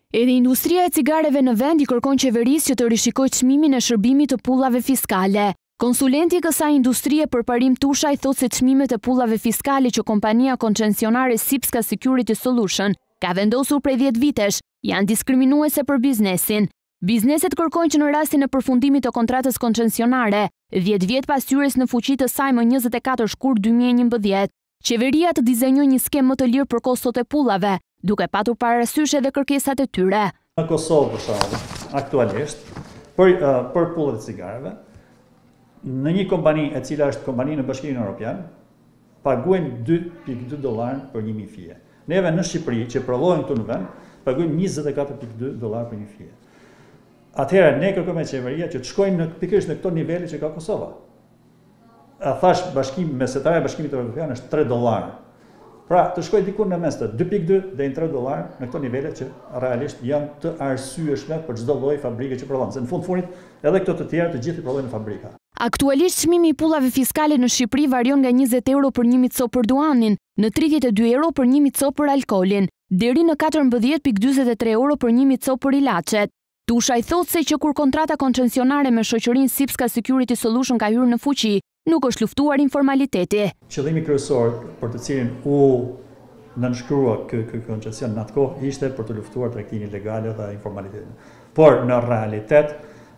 Edhe industria e cigareve në vend I kërkon qeverisë që të rishikojë çmimin e shërbimit të pullave fiskale. Konsulenti I kësaj industrie Përparim Tushaj thotë se çmimet e pullave fiskale që kompania koncesionare Sipska Security Solution ka vendosur prej 10 vitesh janë diskriminuese për biznesin. Bizneset kërkojnë që në rastin e përfundimit të kontratës koncesionare, 10 vjet pas hyrjes në fuqi të saj më 24 shkurt 2011, qeveria të dizenjoi një skemë më të lirë për kostot e pullave, duke patur parasysh edhe kërkesat e tyre. Në Kosovë, për shembull, aktualisht, për pullat e cigareve, në një kompani e cila është kompani në Bashkimin Evropian, paguajnë $2.2 për 1.000 fije. Neve në Shqipëri, që prodhojmë këtu në vend, paguajmë $24.2 për një fije. Atëherë, ne kërkojmë me qeveria që të shkojnë pikërisht në këto nivele që ka Kosova. Thash, mesetarja e Bashkimit Evropian është $3. Pra, të shkoj dikur në mes të 2.2 deri në $3 në këto nivele që realisht janë të arsyeshme për çdo lloj fabrike që prodhon. Se në fundit, edhe këto të tjera të gjithë I prodhojnë në fabrika. Aktualisht çmimi I pullave fiskale në Shqipëri varion nga €20 për 1.000 copë për duanin, në €32 për 1.000 copë për alkoolin, deri në €14.43 për 1.000 copë për ilaçet. Tushaj thotë se që kur kontrata koncesionare me shoqërinë Sipska Security Solution ka hyrë në fuqi, nuk është luftuar informaliteti. Qëllimi kryesor për të cilin u nënshkrua ky koncesion në atë kohë ishte për të luftuar tregtinë ilegale dhe informalitetin. Por në realitet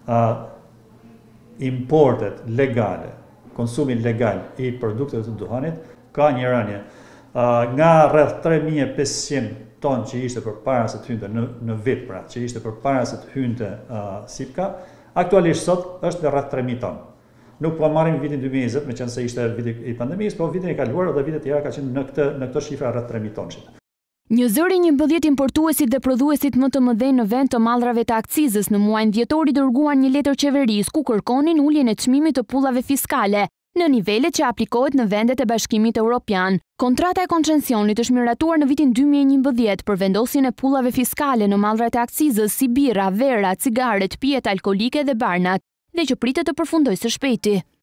importet legale, konsumi legal I produkteve të duhanit ka një rënje. Nga rreth 3.500 ton që ishte përpara se të hynte në vit, pra, që ishte përpara se të hynte Sipka, aktualisht sot është në rreth 3.000 ton. Nuk po marrim vitin 2020, me qenë se ishte viti I pandemisë, po vitin e kaluar dhe vitet tjera ka qenë në këto shifra rreth 3.000 tonshit. Një zëri 11 importuesit dhe prodhuesit më të mëdhenj në vend të mallrave të akcizës në muajin dhjetor I dërguan një letër qeverisë ku kërkonin uljen e çmimit të pullave fiskale në nivelet që aplikohet në vendet e Bashkimit Evropian. Kontrata e koncesionit është miratuar në vitin 2011 për vendosjen e pullave fiskale në mallrat e akcizës si birra, vera, cigaret, pijet alkolike dhe barnat, dhe që pritet të përfundojë së shpejti.